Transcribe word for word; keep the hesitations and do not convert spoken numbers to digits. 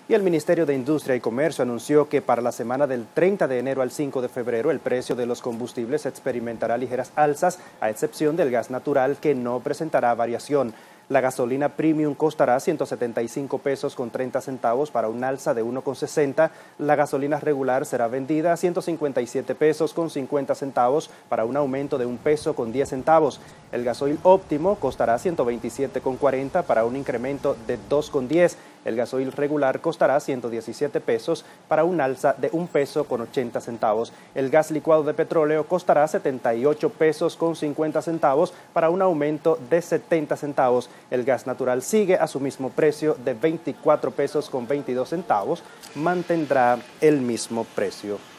Y el Ministerio de Industria y Comercio anunció que para la semana del treinta de enero al cinco de febrero el precio de los combustibles experimentará ligeras alzas, a excepción del gas natural, que no presentará variación. La gasolina premium costará ciento setenta y cinco pesos con treinta centavos para un alza de uno con sesenta. La gasolina regular será vendida a ciento cincuenta y siete pesos con cincuenta centavos para un aumento de un peso con diez centavos. El gasoil óptimo costará ciento veintisiete con cuarenta para un incremento de dos con diez. El gasoil regular costará ciento diecisiete pesos para un alza de un peso con ochenta centavos. El gas licuado de petróleo costará setenta y ocho pesos con cincuenta centavos para un aumento de setenta centavos. El gas natural sigue a su mismo precio de veinticuatro pesos con veintidós centavos, mantendrá el mismo precio.